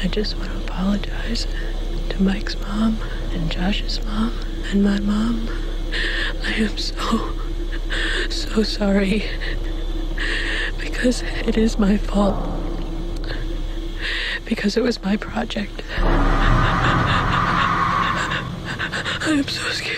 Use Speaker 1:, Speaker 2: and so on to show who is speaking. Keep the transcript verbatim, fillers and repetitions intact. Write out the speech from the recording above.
Speaker 1: I just want to apologize to Mike's mom and Josh's mom and my mom. I am so, so sorry. Because it is my fault. Because it was my project. I am so scared.